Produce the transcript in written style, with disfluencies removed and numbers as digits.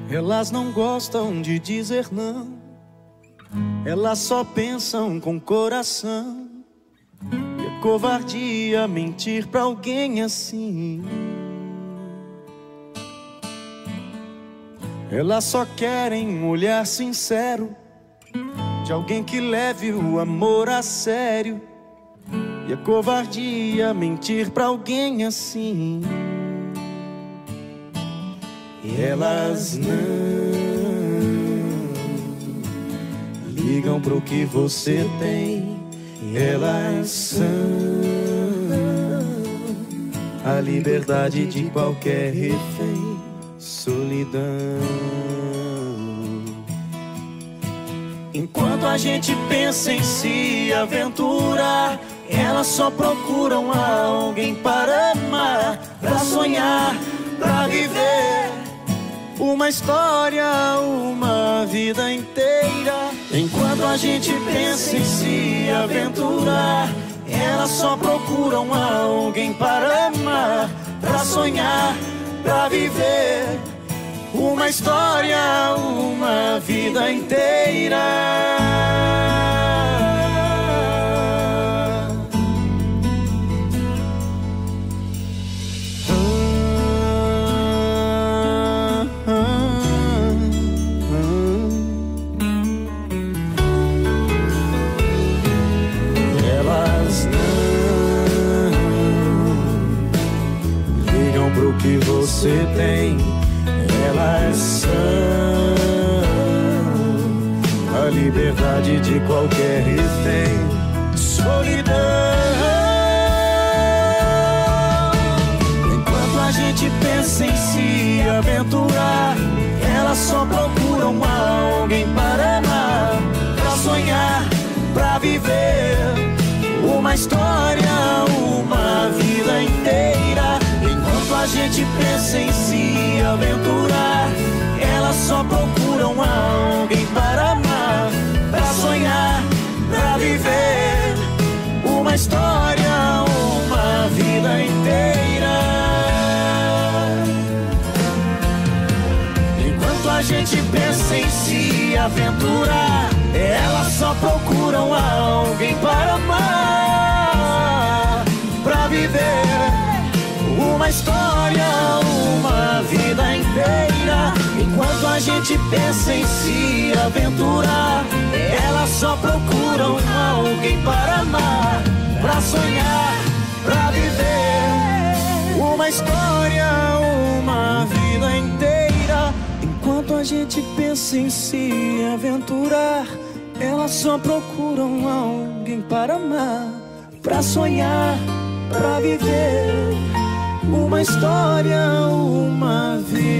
Elas não gostam de dizer não, elas só pensam com coração. E é covardia mentir pra alguém assim. Elas só querem um olhar sincero de alguém que leve o amor a sério. E é covardia mentir pra alguém assim. E elas não ligam pro que você tem. Elas são a liberdade de qualquer refém. Solidão. Enquanto a gente pensa em se aventurar, elas só procuram alguém para amar, pra sonhar, pra viver uma história, uma vida inteira. Enquanto a gente pensa em se aventurar, elas só procuram alguém para amar, pra sonhar, pra viver uma história, uma vida inteira. Elas não ligam pro que você tem. Elas são a liberdade de qualquer refém. Solidão. Enquanto a gente pensa em se aventurar, elas só procuram alguém para amar, pra sonhar, pra viver uma história, uma vida inteira. Enquanto a gente pensa em se aventurar, elas só procuram alguém para amar, pra sonhar, pra viver uma história, uma vida inteira. Enquanto a gente pensa em se aventurar, elas só procuram alguém para amar, pra viver uma história, uma vida inteira. Enquanto a gente pensa em se aventurar, elas só procuram alguém para amar, pra sonhar, pra viver uma história, uma vida inteira. Enquanto a gente pensa em se aventurar, elas só procuram alguém para amar, pra sonhar, pra viver uma história, uma vida.